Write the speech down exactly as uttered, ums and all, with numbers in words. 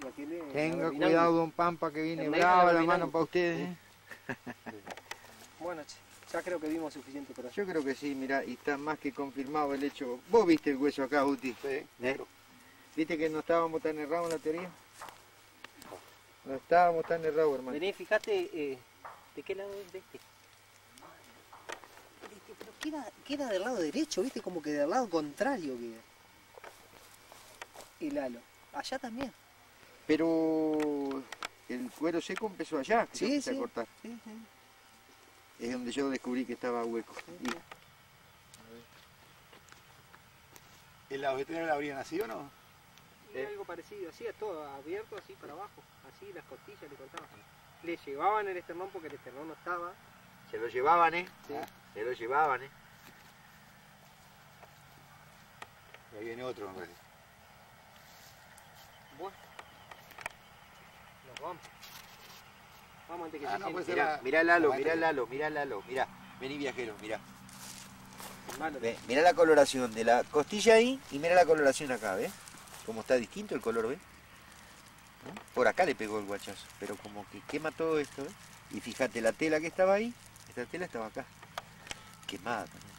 tiene... Tenga cuidado, don Pampa, que viene brava la mano para ustedes. ¿eh? Bueno, ya creo que vimos suficiente por allá. Yo creo que sí, mirá, y está más que confirmado el hecho. ¿Vos viste el hueso acá, Uti? Sí, ¿Eh? negro. ¿Viste que no estábamos tan errados en la teoría? No estábamos tan errados, hermano. Vení, fíjate, eh, ¿de qué lado es de este? Este, pero queda, queda del lado derecho, ¿viste? Como que del lado contrario queda. El halo. Allá también. Pero el cuero seco empezó allá, que Sí, yo empecé sí. a cortar. Sí, sí. Es donde yo descubrí que estaba hueco. Sí, Y- sí. ¿El lado veterinario habrían nacido o no? Y algo parecido, así, todo abierto, así para abajo. Así, las costillas le cortaban. Le llevaban el esternón porque el esternón no estaba. Se lo llevaban, ¿eh? Sí. Se lo llevaban, ¿eh? Y ahí viene otro, me parece. Bueno. Nos vamos. Vamos antes que Ah, se no, llene. pues Mirá, era- mirá Lalo, Aguante. mirá Lalo, mirá Lalo, mirá. Vení viajero, mirá. Malo. Ve, mirá la coloración de la costilla ahí y mirá la coloración acá, ¿ves? Como está distinto el color, ¿ves? ¿No? Por acá le pegó el guachazo, pero como que quema todo esto, ¿ves? Y fíjate, la tela que estaba ahí, esta tela estaba acá. Quemada también.